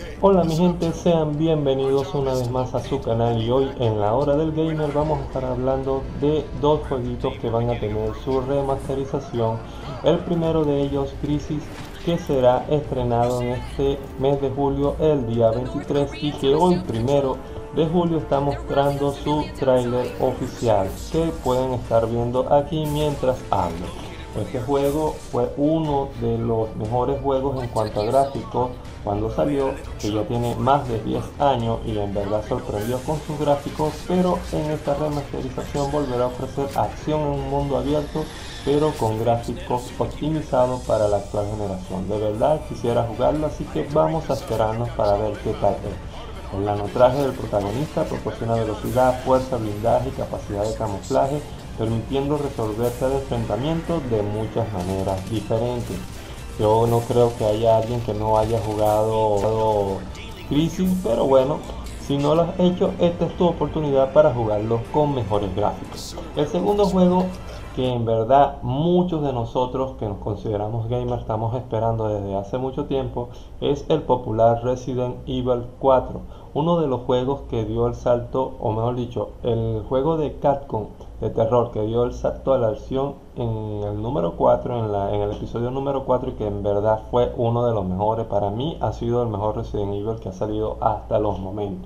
Hola mi gente, sean bienvenidos una vez más a su canal y hoy en la hora del gamer vamos a estar hablando de dos jueguitos que van a tener su remasterización. El primero de ellos, Crysis, que será estrenado en este mes de julio, el día 23, y que hoy primero de julio está mostrando su tráiler oficial que pueden estar viendo aquí mientras hablo. Este juego fue uno de los mejores juegos en cuanto a gráficos cuando salió, que ya tiene más de 10 años y en verdad sorprendió con sus gráficos, pero en esta remasterización volverá a ofrecer acción en un mundo abierto, pero con gráficos optimizados para la actual generación. De verdad quisiera jugarlo, así que vamos a esperarnos para ver qué tal es. El nanotraje del protagonista proporciona velocidad, fuerza, blindaje y capacidad de camuflaje, permitiendo resolverse de enfrentamientos de muchas maneras diferentes. Yo no creo que haya alguien que no haya jugado Crysis, pero bueno, si no lo has hecho, esta es tu oportunidad para jugarlo con mejores gráficos. El segundo juego que en verdad muchos de nosotros que nos consideramos gamers estamos esperando desde hace mucho tiempo es el popular Resident Evil 4, uno de los juegos que dio el salto, o mejor dicho, el juego de Capcom de terror que dio el salto a la acción en el número 4, en el episodio número 4, y que en verdad fue uno de los mejores. Para mí ha sido el mejor Resident Evil que ha salido hasta los momentos.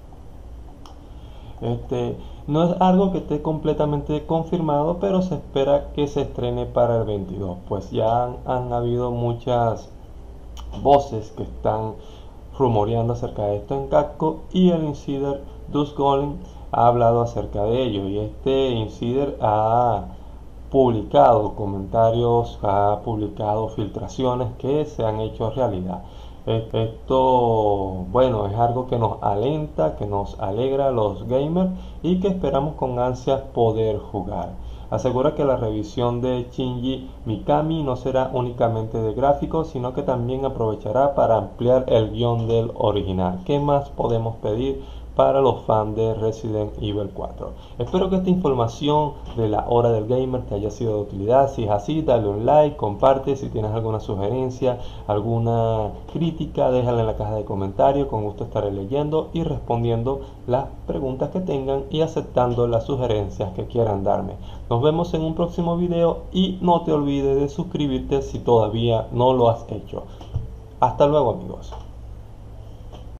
No es algo que esté completamente confirmado, pero se espera que se estrene para el 22, pues ya han habido muchas voces que están rumoreando acerca de esto en Capcom, y el Insider Dus Golem ha hablado acerca de ello, y este Insider ha publicado comentarios, ha publicado filtraciones que se han hecho realidad. Esto, bueno, es algo que nos alenta, que nos alegra a los gamers y que esperamos con ansias poder jugar. Asegura que la revisión de Shinji Mikami no será únicamente de gráficos, sino que también aprovechará para ampliar el guión del original. ¿Qué más podemos pedir para los fans de Resident Evil 4? Espero que esta información de la hora del gamer te haya sido de utilidad. Si es así, dale un like, comparte. Si tienes alguna sugerencia, alguna crítica, déjala en la caja de comentarios. Con gusto estaré leyendo y respondiendo las preguntas que tengan y aceptando las sugerencias que quieran darme. Nos vemos en un próximo video y no te olvides de suscribirte si todavía no lo has hecho. Hasta luego, amigos.